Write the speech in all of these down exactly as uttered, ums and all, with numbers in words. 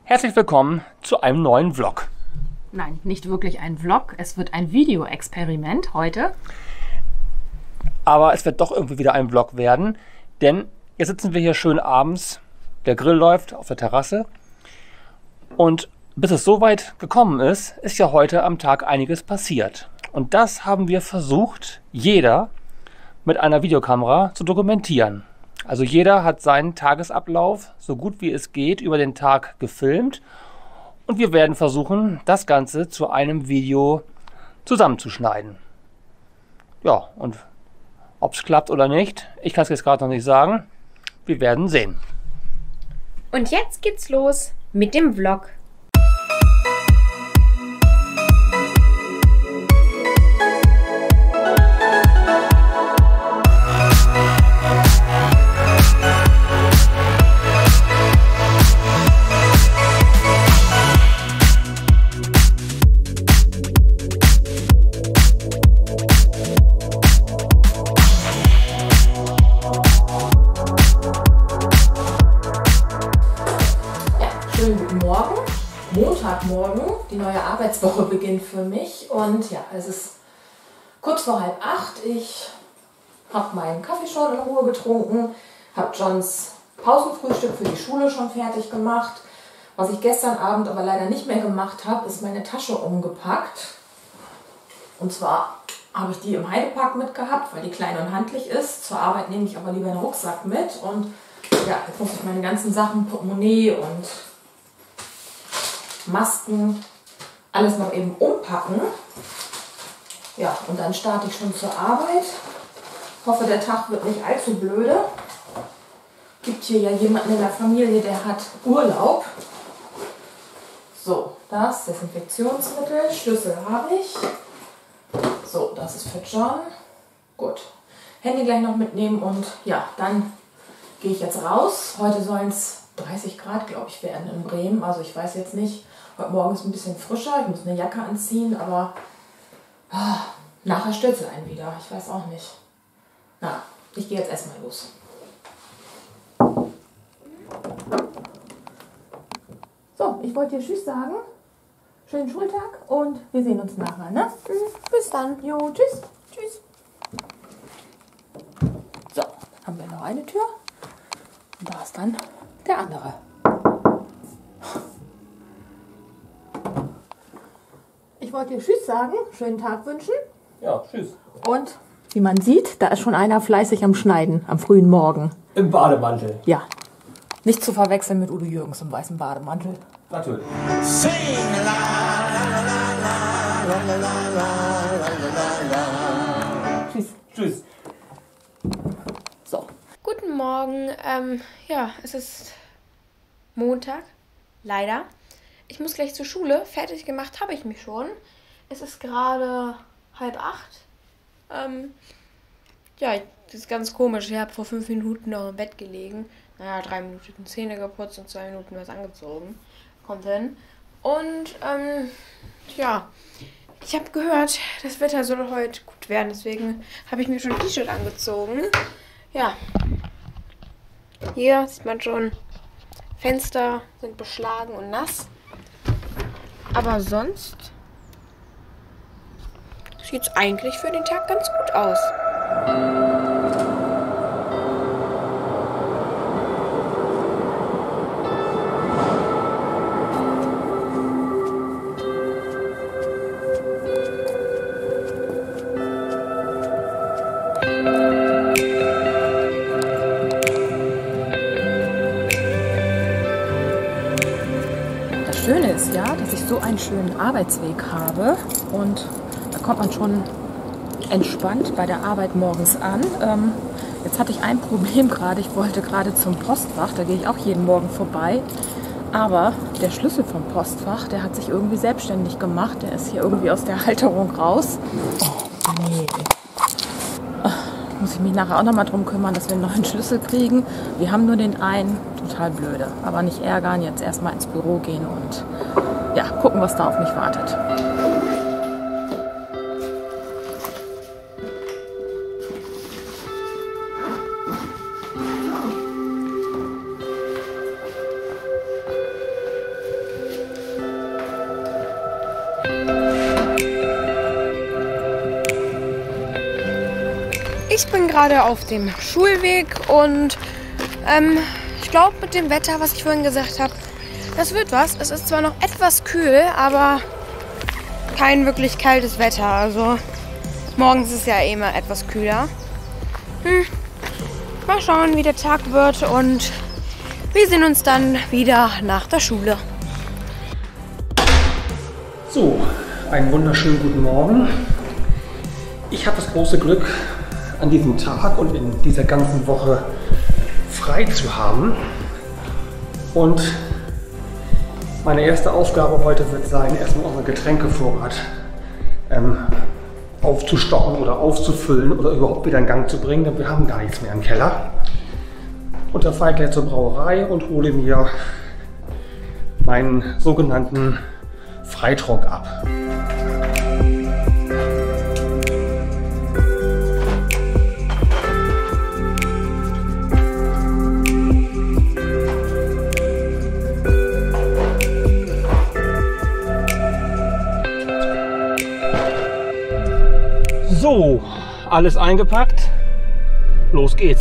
Herzlich willkommen zu einem neuen Vlog. Nein, nicht wirklich ein Vlog, es wird ein Video-Experiment heute. Aber es wird doch irgendwie wieder ein Vlog werden, denn jetzt sitzen wir hier schön abends, der Grill läuft auf der Terrasse und bis es so weit gekommen ist, ist ja heute am Tag einiges passiert. Und das haben wir versucht, jeder mit einer Videokamera zu dokumentieren. Also jeder hat seinen Tagesablauf so gut wie es geht über den Tag gefilmt und wir werden versuchen, das Ganze zu einem Video zusammenzuschneiden. Ja, und ob es klappt oder nicht, ich kann es jetzt gerade noch nicht sagen. Wir werden sehen. Und jetzt geht's los mit dem Vlog. Montagmorgen, die neue Arbeitswoche beginnt für mich und ja, es ist kurz vor halb acht. Ich habe meinen Kaffee schon in Ruhe getrunken, habe Johns Pausenfrühstück für die Schule schon fertig gemacht. Was ich gestern Abend aber leider nicht mehr gemacht habe, ist meine Tasche umgepackt. Und zwar habe ich die im Heidepark mitgehabt, weil die klein und handlich ist. Zur Arbeit nehme ich aber lieber einen Rucksack mit und ja, jetzt muss ich meine ganzen Sachen, Portemonnaie und Masken, alles noch eben umpacken. Ja, und dann starte ich schon zur Arbeit. Hoffe, der Tag wird nicht allzu blöde. Gibt hier ja jemanden in der Familie, der hat Urlaub. So, das Desinfektionsmittel, Schlüssel habe ich. So, das ist für John. Gut. Handy gleich noch mitnehmen und ja, dann gehe ich jetzt raus. Heute sollen es dreißig Grad, glaube ich, werden in Bremen. Also ich weiß jetzt nicht. Heute Morgen ist ein bisschen frischer. Ich muss eine Jacke anziehen, aber ah, nachher stürzt es einen wieder. Ich weiß auch nicht. Na, ich gehe jetzt erstmal los. So, ich wollte dir Tschüss sagen. Schönen Schultag und wir sehen uns nachher, ne? Bis dann. Jo, tschüss. Tschüss. So, dann haben wir noch eine Tür. Und da ist dann der andere. Ich wollte dir Tschüss sagen, schönen Tag wünschen. Ja, tschüss. Und wie man sieht, da ist schon einer fleißig am Schneiden am frühen Morgen. Im Bademantel. Ja, nicht zu verwechseln mit Udo Jürgens im weißen Bademantel. Natürlich. Sing la la la la la la la la. Tschüss. Tschüss. So. Guten Morgen. Ähm, ja, es ist Montag. Leider. Ich muss gleich zur Schule. Fertig gemacht habe ich mich schon. Es ist gerade halb acht. Ähm, ja, das ist ganz komisch. Ich habe vor fünf Minuten noch im Bett gelegen. Naja, drei Minuten Zähne geputzt und zwei Minuten was angezogen. Kommt hin. Und, ähm, ja, ich habe gehört, das Wetter soll heute gut werden. Deswegen habe ich mir schon ein T-Shirt angezogen. Ja. Hier sieht man schon, Fenster sind beschlagen und nass. Aber sonst sieht es eigentlich für den Tag ganz gut aus. Das Schöne ist ja, dass ich so einen schönen Arbeitsweg habe und da kommt man schon entspannt bei der Arbeit morgens an. Ähm, jetzt hatte ich ein Problem gerade, ich wollte gerade zum Postfach, da gehe ich auch jeden Morgen vorbei, aber der Schlüssel vom Postfach, der hat sich irgendwie selbstständig gemacht, der ist hier irgendwie aus der Halterung raus. Oh nee. Muss ich mich nachher auch nochmal drum kümmern, dass wir einen neuen Schlüssel kriegen. Wir haben nur den einen, total blöde. Aber nicht ärgern, jetzt erstmal ins Büro gehen und ja, gucken, was da auf mich wartet. ich bin gerade auf dem Schulweg und ähm, ich glaube mit dem Wetter, was ich vorhin gesagt habe, das wird was. Es ist zwar noch etwas kühl, aber kein wirklich kaltes Wetter. Also morgens ist es ja eh immer etwas kühler. Hm. Mal schauen, wie der Tag wird und wir sehen uns dann wieder nach der Schule. So, einen wunderschönen guten Morgen. Ich habe das große Glück, an diesem Tag und in dieser ganzen Woche frei zu haben. Und meine erste Aufgabe heute wird sein, erstmal unseren Getränkevorrat ähm, aufzustocken oder aufzufüllen oder überhaupt wieder in Gang zu bringen, denn wir haben gar nichts mehr im Keller. Und da fahre ich gleich zur Brauerei und hole mir meinen sogenannten Freitrunk ab. So, alles eingepackt. Los geht's.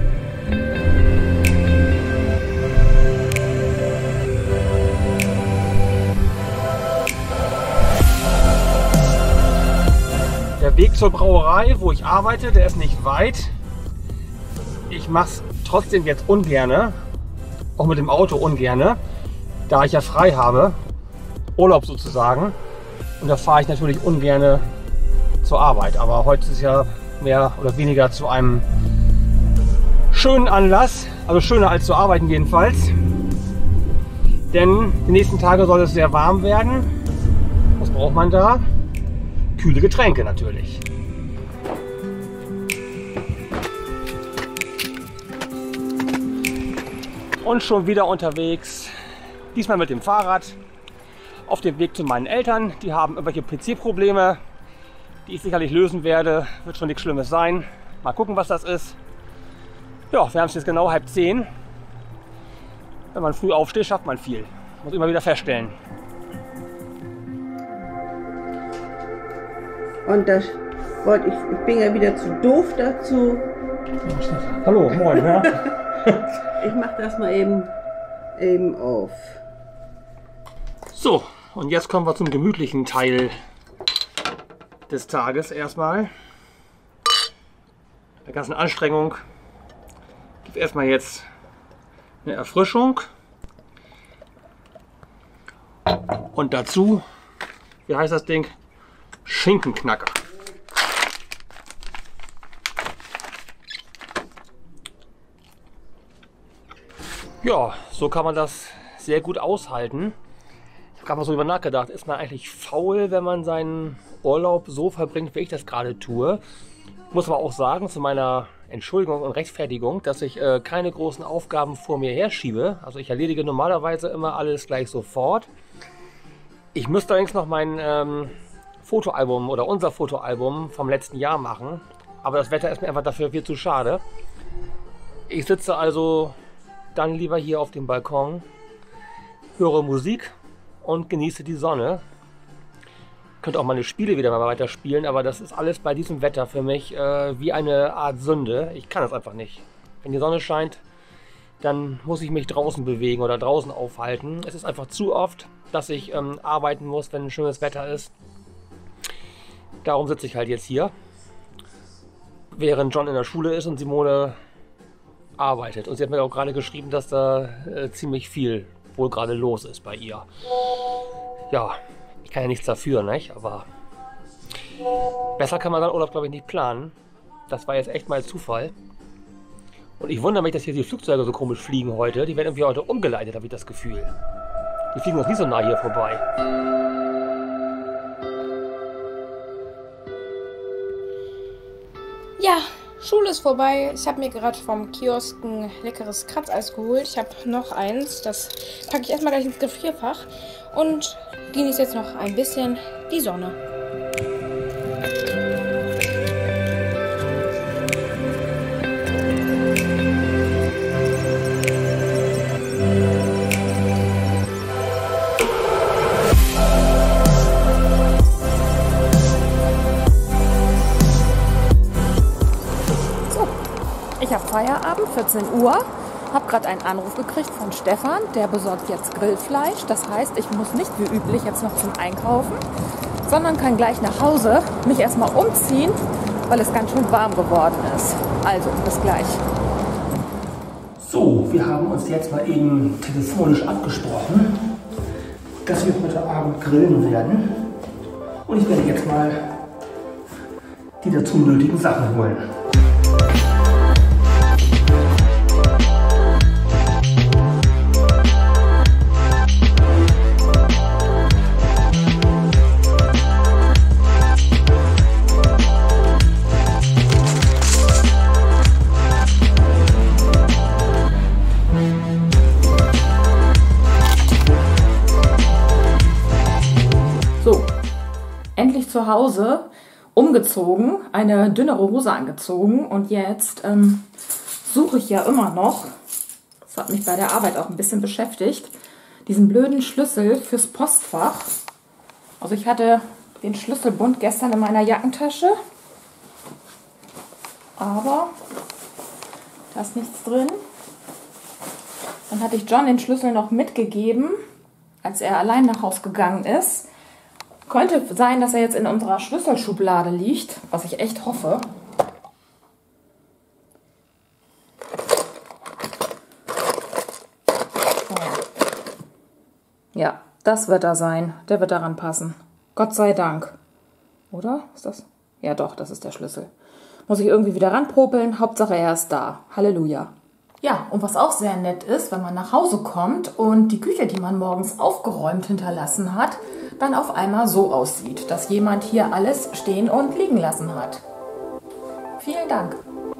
Der Weg zur Brauerei, wo ich arbeite, der ist nicht weit. Ich mache es trotzdem jetzt ungerne, auch mit dem Auto ungerne, da ich ja frei habe, Urlaub sozusagen. Und da fahre ich natürlich ungerne zur Arbeit. Aber heute ist es ja mehr oder weniger zu einem schönen Anlass, also schöner als zu arbeiten jedenfalls. Denn die nächsten Tage soll es sehr warm werden. Was braucht man da? Kühle Getränke natürlich. Und schon wieder unterwegs, diesmal mit dem Fahrrad, auf dem Weg zu meinen Eltern. Die haben irgendwelche P C-Probleme, die ich sicherlich lösen werde. Wird schon nichts Schlimmes sein. Mal gucken, was das ist. Ja, wir haben es jetzt genau halb zehn. Wenn man früh aufsteht, schafft man viel. Muss immer wieder feststellen. Und das wollte ich, ich bin ja wieder zu doof dazu. Hallo, moin. Ja. Ich mache das mal eben, eben auf. So, und jetzt kommen wir zum gemütlichen Teil des Tages erstmal. Der ganzen Anstrengung gibt erstmal jetzt eine Erfrischung. Und dazu, wie heißt das Ding? Schinkenknacker. Ja, so kann man das sehr gut aushalten. Ich habe gerade mal so darüber nachgedacht, ist man eigentlich faul, wenn man seinen Urlaub so verbringt, wie ich das gerade tue? Ich muss aber auch sagen, zu meiner Entschuldigung und Rechtfertigung, dass ich äh, keine großen Aufgaben vor mir herschiebe. Also ich erledige normalerweise immer alles gleich sofort. Ich müsste allerdings noch mein ähm, Fotoalbum oder unser Fotoalbum vom letzten Jahr machen, aber das Wetter ist mir einfach dafür viel zu schade. Ich sitze also dann lieber hier auf dem Balkon, höre Musik und genieße die Sonne. Könnte auch meine Spiele wieder mal weiter spielen, aber das ist alles bei diesem Wetter für mich äh, wie eine Art Sünde. Ich kann das einfach nicht. Wenn die Sonne scheint, dann muss ich mich draußen bewegen oder draußen aufhalten. Es ist einfach zu oft, dass ich ähm, arbeiten muss, wenn ein schönes Wetter ist. Darum sitze ich halt jetzt hier, während John in der Schule ist und Simone arbeitet. Und sie hat mir auch gerade geschrieben, dass da äh, ziemlich viel wohl gerade los ist bei ihr. Ja, ich kann ja nichts dafür, nicht? Aber besser kann man seinen Urlaub, glaube ich, nicht planen. Das war jetzt echt mal Zufall. Und ich wundere mich, dass hier die Flugzeuge so komisch fliegen heute. Die werden irgendwie heute umgeleitet, habe ich das Gefühl. Die fliegen noch nie so nah hier vorbei. Ja, Schule ist vorbei. Ich habe mir gerade vom Kiosk ein leckeres Kratzeis geholt. Ich habe noch eins. Das packe ich erstmal gleich ins Gefrierfach und genieße jetzt noch ein bisschen die Sonne. Feierabend, vierzehn Uhr. Habe gerade einen Anruf gekriegt von Stefan, der besorgt jetzt Grillfleisch. Das heißt, ich muss nicht wie üblich jetzt noch zum Einkaufen, sondern kann gleich nach Hause mich erstmal umziehen, weil es ganz schön warm geworden ist. Also, bis gleich. So, wir haben uns jetzt mal eben telefonisch abgesprochen, dass wir heute Abend grillen werden. Und ich werde jetzt mal die dazu nötigen Sachen holen. Endlich zu Hause, umgezogen, eine dünnere Hose angezogen und jetzt ähm, suche ich ja immer noch, das hat mich bei der Arbeit auch ein bisschen beschäftigt, diesen blöden Schlüssel fürs Postfach. Also ich hatte den Schlüsselbund gestern in meiner Jackentasche, aber da ist nichts drin. Dann hatte ich John den Schlüssel noch mitgegeben, als er allein nach Hause gegangen ist. Könnte sein, dass er jetzt in unserer Schlüsselschublade liegt, was ich echt hoffe. Ja, das wird er sein. Der wird daran passen. Gott sei Dank. Oder? Ist das? Ja doch, das ist der Schlüssel. Muss ich irgendwie wieder ranpopeln. Hauptsache er ist da. Halleluja. Ja, und was auch sehr nett ist, wenn man nach Hause kommt und die Küche, die man morgens aufgeräumt hinterlassen hat, dann auf einmal so aussieht, dass jemand hier alles stehen und liegen lassen hat. Vielen Dank.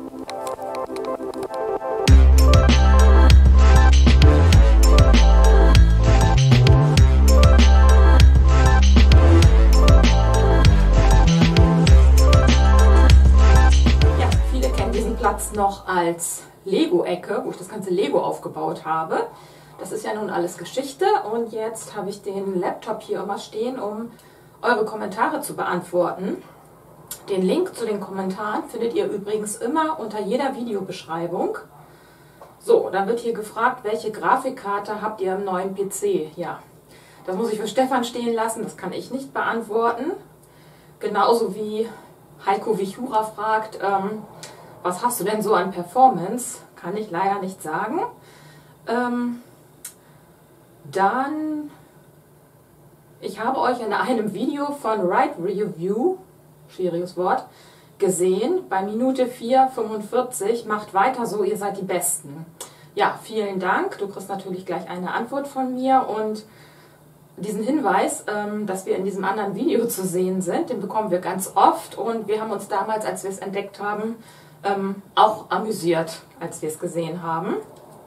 Ja, viele kennen diesen Platz noch als Lego-Ecke, wo ich das ganze Lego aufgebaut habe. Das ist ja nun alles Geschichte und jetzt habe ich den Laptop hier immer stehen, um eure Kommentare zu beantworten. Den Link zu den Kommentaren findet ihr übrigens immer unter jeder Videobeschreibung. So, dann wird hier gefragt, welche Grafikkarte habt ihr im neuen P C? Ja, das muss ich für Stefan stehen lassen, das kann ich nicht beantworten. Genauso wie Heiko Wichura fragt, ähm, was hast du denn so an Performance? Kann ich leider nicht sagen. Ähm, Dann, ich habe euch in einem Video von Right Review, schwieriges Wort, gesehen, bei Minute vier fünfundvierzig, macht weiter so, ihr seid die Besten. Ja, vielen Dank, du kriegst natürlich gleich eine Antwort von mir und diesen Hinweis, ähm, dass wir in diesem anderen Video zu sehen sind, den bekommen wir ganz oft und wir haben uns damals, als wir es entdeckt haben, ähm, auch amüsiert, als wir es gesehen haben.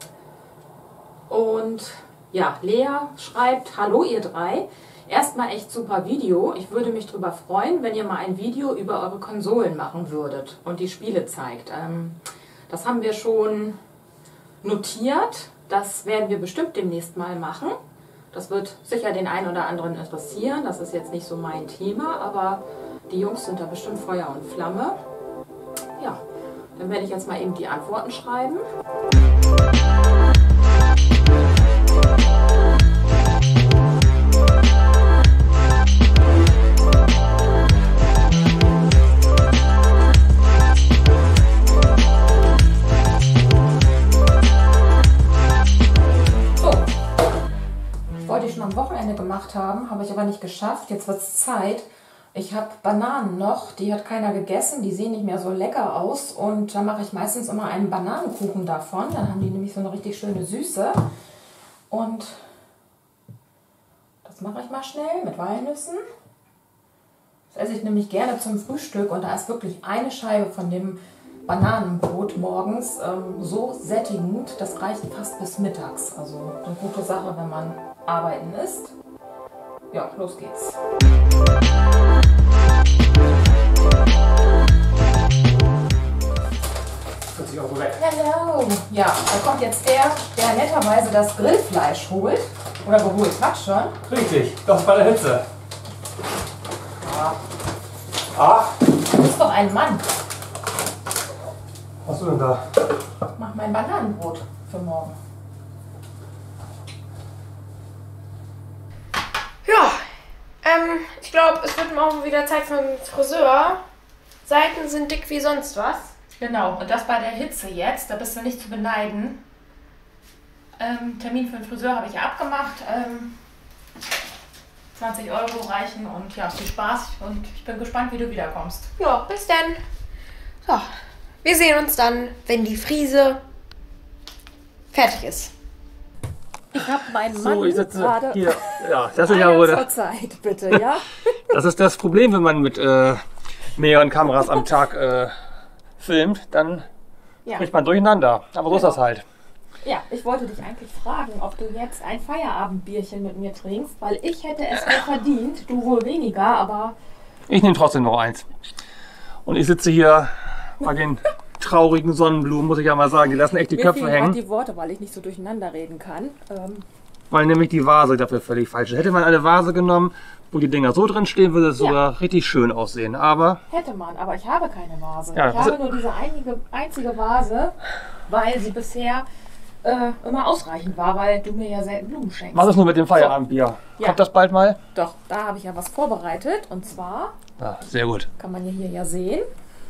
Und ja, Lea schreibt, hallo ihr drei, erstmal echt super Video. Ich würde mich darüber freuen, wenn ihr mal ein Video über eure Konsolen machen würdet und die Spiele zeigt. Ähm, das haben wir schon notiert, das werden wir bestimmt demnächst mal machen. Das wird sicher den einen oder anderen interessieren, das ist jetzt nicht so mein Thema, aber die Jungs sind da bestimmt Feuer und Flamme. Ja, dann werde ich jetzt mal eben die Antworten schreiben. Am Wochenende gemacht haben, habe ich aber nicht geschafft. Jetzt wird es Zeit. Ich habe Bananen noch, die hat keiner gegessen, die sehen nicht mehr so lecker aus und da mache ich meistens immer einen Bananenkuchen davon. Dann haben die nämlich so eine richtig schöne Süße und das mache ich mal schnell mit Walnüssen. Das esse ich nämlich gerne zum Frühstück und da ist wirklich eine Scheibe von dem Bananenbrot morgens ähm, so sättigend, das reicht fast bis mittags. Also eine gute Sache, wenn man arbeiten ist. Ja, los geht's. vierzig Euro weg. Hello! Ja, da kommt jetzt der, der netterweise das Grillfleisch holt. Oder geholt hat schon. Richtig, doch bei der Hitze. Ah. Ah, Du bist doch ein Mann. Was hast du denn da? Ich mache mein Bananenbrot für morgen. Ja, ähm, ich glaube, es wird morgen wieder Zeit für den Friseur. Seiten sind dick wie sonst was. Genau, und das bei der Hitze jetzt, da bist du nicht zu beneiden. Ähm, Termin für den Friseur habe ich ja abgemacht. Ähm, zwanzig Euro reichen und ja, viel Spaß. Und ich bin gespannt, wie du wiederkommst. Ja, bis dann. So, wir sehen uns dann, wenn die Frise fertig ist. Ich habe meinen Mann So, ich sitze gerade hier. Ja, das ist ja eine wohl. zur Zeit, bitte, ja? Das ist das Problem, wenn man mit äh, mehreren Kameras am Tag äh, filmt, dann Ja. spricht man durcheinander. Aber so ist das halt. Ja, ich wollte dich eigentlich fragen, ob du jetzt ein Feierabendbierchen mit mir trinkst, weil ich hätte es mir verdient, du wohl weniger, aber Ich nehme trotzdem noch eins. Und ich sitze hier bei den traurigen Sonnenblumen, muss ich ja mal sagen. Die lassen echt die mir Köpfe fehlen gerade hängen, die Worte, weil ich nicht so durcheinander reden kann. Ähm, weil nämlich die Vase dafür völlig falsch ist. Hätte man eine Vase genommen, wo die Dinger so drin stehen, würde es Ja. sogar richtig schön aussehen. Aber hätte man, aber ich habe keine Vase. Ja, ich das- habe nur diese einige, einzige Vase, weil sie bisher äh, immer ausreichend war, weil du mir ja selten Blumen schenkst. was ist nun mit dem Feierabendbier? Ja. Kommt das bald mal? Doch, da habe ich ja was vorbereitet und zwar, Ja, sehr gut. kann man ja hier ja sehen.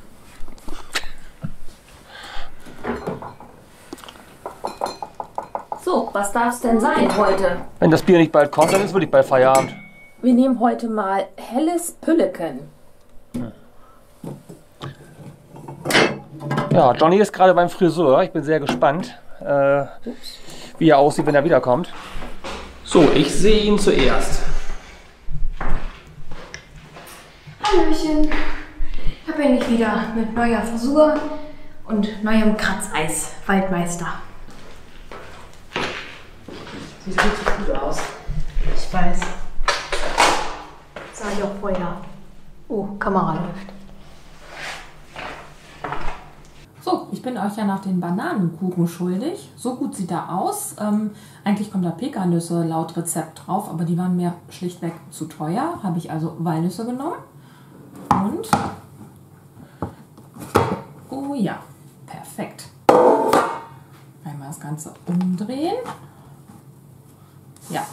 So, was darf es denn sein heute? Wenn das Bier nicht bald kommt, dann ist wirklich bald Feierabend. Wir nehmen heute mal helles Pülleken. Ja, Johnny ist gerade beim Friseur. Ich bin sehr gespannt, äh, wie er aussieht, wenn er wiederkommt. So, ich sehe ihn zuerst. Hallöchen. Ich bin ich wieder mit neuer Frisur und neuem Kratzeis. Waldmeister. Sieht richtig gut aus. Ich weiß. Sag ich auch vorher. Oh, Kamera läuft. So, ich bin euch ja nach den Bananenkuchen schuldig. So gut sieht er aus. Ähm, eigentlich kommen da Pekannüsse laut Rezept drauf, aber die waren mir schlichtweg zu teuer. Habe ich also Walnüsse genommen. Und, oh ja, perfekt. Einmal das Ganze umdrehen. Ja.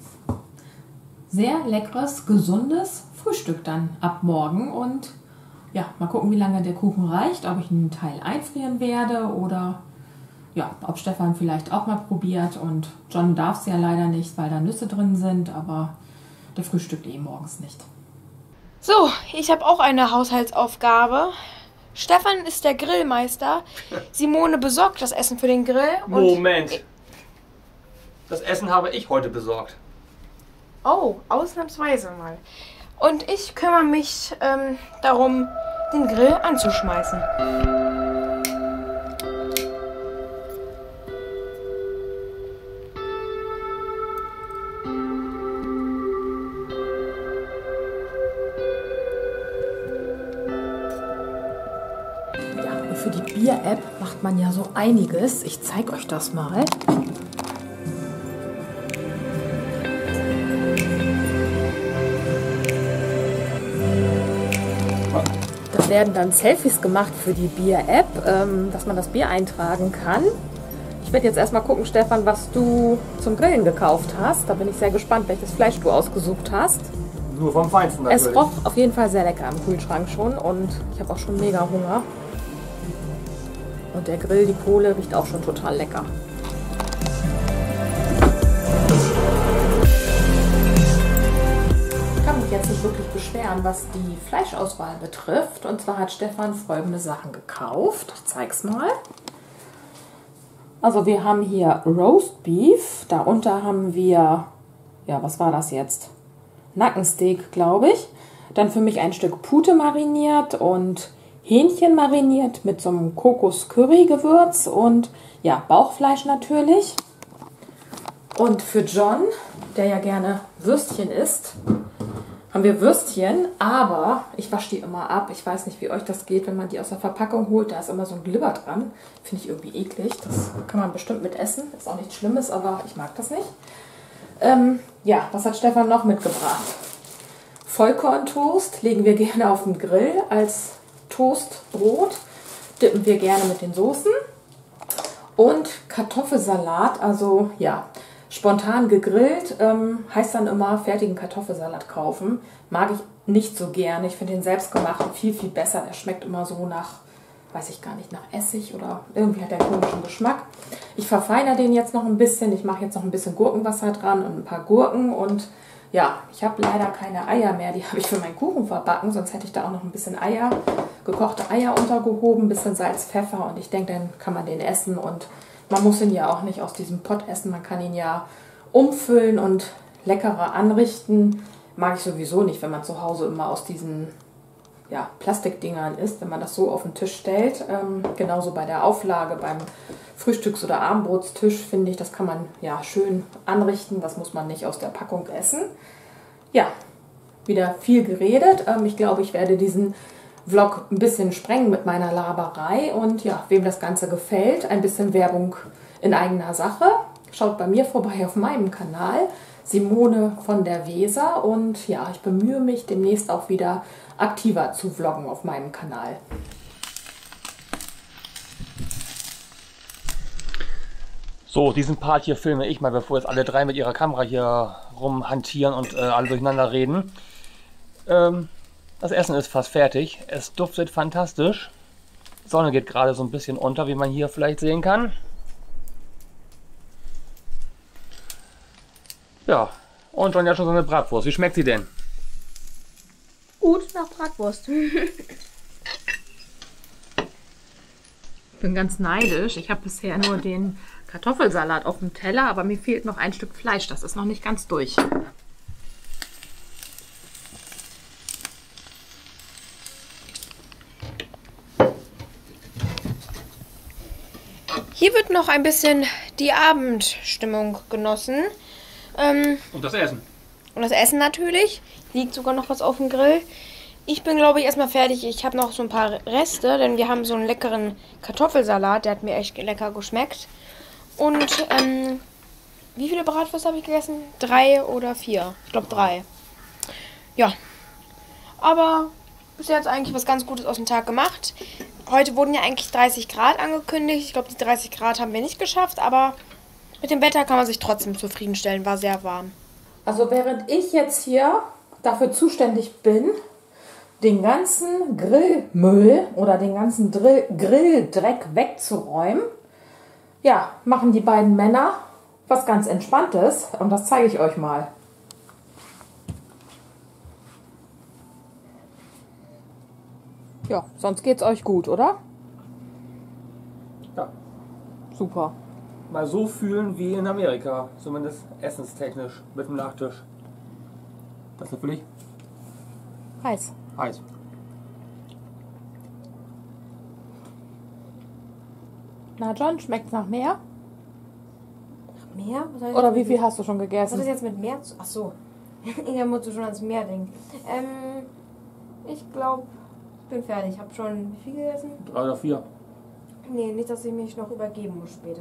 Sehr leckeres, gesundes Frühstück dann ab morgen. Und ja, mal gucken, wie lange der Kuchen reicht. Ob ich einen Teil einfrieren werde oder ja, ob Stefan vielleicht auch mal probiert. Und John darf es ja leider nicht, weil da Nüsse drin sind. Aber der frühstückt eh morgens nicht. So, ich habe auch eine Haushaltsaufgabe. Stefan ist der Grillmeister. Simone besorgt das Essen für den Grill. Und Moment. Das Essen habe ich heute besorgt. Oh, ausnahmsweise mal. Und ich kümmere mich ähm, darum, den Grill anzuschmeißen. Ja, und für die Bier-App macht man ja so einiges. Ich zeige euch das mal. Da werden dann Selfies gemacht für die Bier-App, ähm, dass man das Bier eintragen kann. Ich werde jetzt erstmal gucken, Stefan, was du zum Grillen gekauft hast. Da bin ich sehr gespannt, welches Fleisch du ausgesucht hast. Nur vom Feinsten natürlich. Es roch auf jeden Fall sehr lecker im Kühlschrank schon und ich habe auch schon mega Hunger. Und der Grill, die Kohle, riecht auch schon total lecker. Ich kann mich jetzt nicht wirklich beschweren, was die Fleischauswahl betrifft. Und zwar hat Stefan folgende Sachen gekauft. Ich zeig's mal. Also wir haben hier Roast Beef. Darunter haben wir, ja, was war das jetzt? Nackensteak, glaube ich. Dann für mich ein Stück Pute mariniert und Hähnchen mariniert mit so einem Kokos-Curry-Gewürz und ja, Bauchfleisch natürlich. Und für John, der ja gerne Würstchen isst, haben wir Würstchen, aber ich wasche die immer ab. Ich weiß nicht, wie euch das geht, wenn man die aus der Verpackung holt. Da ist immer so ein Glibber dran. Finde ich irgendwie eklig. Das kann man bestimmt mit essen. Ist auch nichts Schlimmes, aber ich mag das nicht. Ähm, ja, was hat Stefan noch mitgebracht? Vollkorntoast legen wir gerne auf den Grill als Toastbrot. dippen wir gerne mit den Soßen. Und Kartoffelsalat, also ja, spontan gegrillt, ähm, heißt dann immer fertigen Kartoffelsalat kaufen. Mag ich nicht so gerne. Ich finde den selbstgemachten viel, viel besser. Der schmeckt immer so nach, weiß ich gar nicht, nach Essig oder irgendwie hat der einen komischen Geschmack. Ich verfeinere den jetzt noch ein bisschen. Ich mache jetzt noch ein bisschen Gurkenwasser dran und ein paar Gurken. Und ja, ich habe leider keine Eier mehr. Die habe ich für meinen Kuchen verbacken. Sonst hätte ich da auch noch ein bisschen Eier, gekochte Eier untergehoben, ein bisschen Salz, Pfeffer. Und ich denke, dann kann man den essen. Und man muss ihn ja auch nicht aus diesem Pott essen. Man kann ihn ja umfüllen und leckerer anrichten. Mag ich sowieso nicht, wenn man zu Hause immer aus diesen ja, Plastikdingern isst, wenn man das so auf den Tisch stellt. Ähm, genauso bei der Auflage, beim Frühstücks- oder Abendbrotstisch, finde ich, das kann man ja schön anrichten. Das muss man nicht aus der Packung essen. Ja, wieder viel geredet. Ähm, ich glaube, ich werde diesen Vlog ein bisschen sprengen mit meiner Laberei. Und ja, wem das Ganze gefällt, ein bisschen Werbung in eigener Sache. Schaut bei mir vorbei auf meinem Kanal, Simone von der Weser. Und ja, ich bemühe mich demnächst auch wieder aktiver zu vloggen auf meinem Kanal. So, diesen Part hier filme ich mal, bevor jetzt alle drei mit ihrer Kamera hier rumhantieren und äh, alle durcheinander reden. Ähm, das Essen ist fast fertig. Es duftet fantastisch. Die Sonne geht gerade so ein bisschen unter, wie man hier vielleicht sehen kann. Ja, und Ronja hat schon so eine Bratwurst. Wie schmeckt sie denn? Gut, nach Bratwurst. Ich bin ganz neidisch. Ich habe bisher nur den Kartoffelsalat auf dem Teller, aber mir fehlt noch ein Stück Fleisch. Das ist noch nicht ganz durch. Hier wird noch ein bisschen die Abendstimmung genossen. Ähm, Und das Essen. und das Essen natürlich. Liegt sogar noch was auf dem Grill. Ich bin, glaube ich, erstmal fertig. Ich habe noch so ein paar Reste, denn wir haben so einen leckeren Kartoffelsalat. Der hat mir echt lecker geschmeckt. Und, ähm, wie viele Bratwurst habe ich gegessen? Drei oder vier? Ich glaube drei. Ja. Aber bis jetzt eigentlich was ganz Gutes aus dem Tag gemacht. Heute wurden ja eigentlich dreißig Grad angekündigt. Ich glaube, die dreißig Grad haben wir nicht geschafft, aber mit dem Wetter kann man sich trotzdem zufriedenstellen. War sehr warm. Also während ich jetzt hier dafür zuständig bin, den ganzen Grillmüll oder den ganzen Drill Grilldreck wegzuräumen, ja, machen die beiden Männer was ganz Entspanntes und das zeige ich euch mal. Ja, sonst geht's euch gut, oder? Ja. Super. Mal so fühlen wie in Amerika, zumindest essenstechnisch mit dem Nachtisch. Das ist natürlich Heiß. heiß. Na John, schmeckt's nach mehr? Meer? Was soll ich Oder jetzt wie mit- viel hast du schon Was hat gegessen? das jetzt mit Meer zu... Ach so. Ich musste schon ans Meer denken. Ähm, ich glaube, ich bin fertig. Ich habe schon wie viel gegessen? Drei oder vier. Nee, nicht, dass ich mich noch übergeben muss später.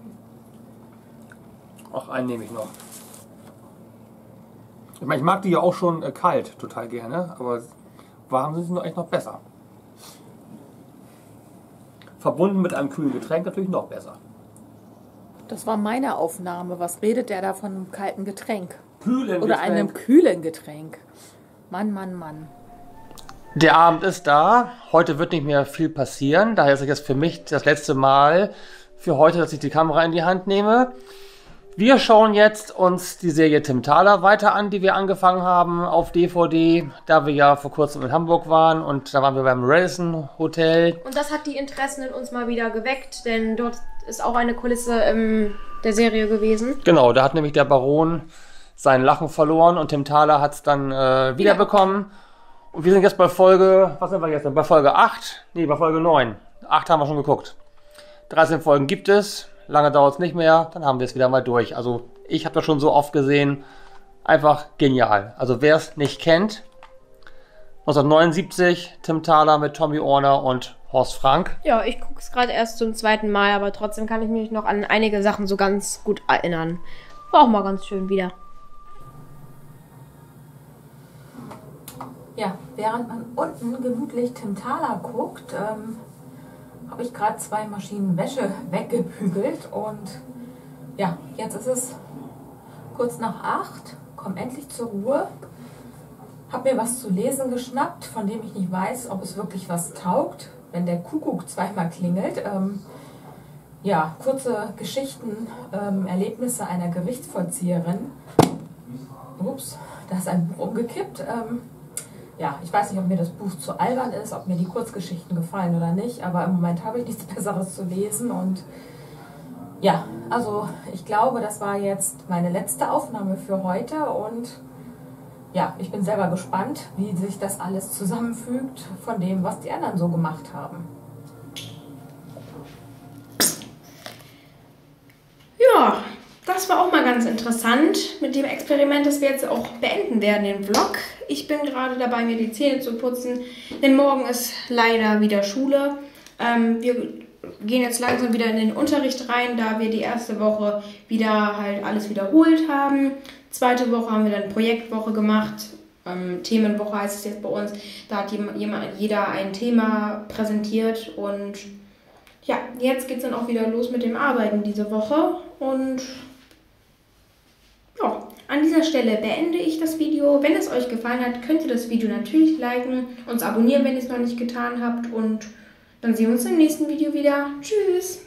Ach, einen nehme ich noch. Ich meine, ich mag die ja auch schon äh, kalt total gerne, aber warm sind sie noch echt noch besser. Verbunden mit einem kühlen Getränk natürlich noch besser. Das war meine Aufnahme. Was redet der da von einem kalten Getränk? Kühlen Oder Getränk. einem kühlen Getränk? Mann, Mann, Mann. Der Abend ist da. Heute wird nicht mehr viel passieren. Daher ist es jetzt für mich das letzte Mal für heute, dass ich die Kamera in die Hand nehme. Wir schauen jetzt uns die Serie Tim Thaler weiter an, die wir angefangen haben auf D V D, da wir ja vor kurzem in Hamburg waren und da waren wir beim Radisson Hotel. Und das hat die Interessen in uns mal wieder geweckt, denn dort ist auch eine Kulisse ähm, der Serie gewesen. Genau, da hat nämlich der Baron sein Lachen verloren und Tim Thaler hat es dann äh, wiederbekommen. Und wir sind jetzt bei Folge, was sind wir jetzt? Bei Folge acht? Nee, bei Folge neun. acht haben wir schon geguckt. dreizehn Folgen gibt es. Lange dauert es nicht mehr, dann haben wir es wieder mal durch. Also ich habe das schon so oft gesehen. Einfach genial. Also wer es nicht kennt, neunzehnhundertneunundsiebzig, Tim Thaler mit Tommy Orner und Horst Frank. Ja, ich gucke es gerade erst zum zweiten Mal, aber trotzdem kann ich mich noch an einige Sachen so ganz gut erinnern. War auch mal ganz schön wieder. Ja, während man unten gemütlich Tim Thaler guckt, ähm, habe ich gerade zwei Maschinen Wäsche weggebügelt und ja, jetzt ist es kurz nach acht, komme endlich zur Ruhe, habe mir was zu lesen geschnappt, von dem ich nicht weiß, ob es wirklich was taugt, wenn der Kuckuck zweimal klingelt. Ähm, ja, kurze Geschichten, ähm, Erlebnisse einer Gerichtsvollzieherin. Ups, da ist ein Buch umgekippt. Ähm, ja, ich weiß nicht, ob mir das Buch zu albern ist, ob mir die Kurzgeschichten gefallen oder nicht, aber im Moment habe ich nichts Besseres zu lesen und ja, also ich glaube, das war jetzt meine letzte Aufnahme für heute und ja, ich bin selber gespannt, wie sich das alles zusammenfügt von dem, was die anderen so gemacht haben. Ja, das war auch mal ganz interessant mit dem Experiment, das wir jetzt auch beenden werden, den Vlog. Ich bin gerade dabei, mir die Zähne zu putzen, denn morgen ist leider wieder Schule. Ähm, wir gehen jetzt langsam wieder in den Unterricht rein, da wir die erste Woche wieder halt alles wiederholt haben. Zweite Woche haben wir dann Projektwoche gemacht. Ähm, Themenwoche heißt es jetzt bei uns. Da hat jemand, jeder ein Thema präsentiert und ja, jetzt geht es dann auch wieder los mit dem Arbeiten diese Woche und ja, an dieser Stelle beende ich das Video. Wenn es euch gefallen hat, könnt ihr das Video natürlich liken, uns abonnieren, wenn ihr es noch nicht getan habt und dann sehen wir uns im nächsten Video wieder. Tschüss!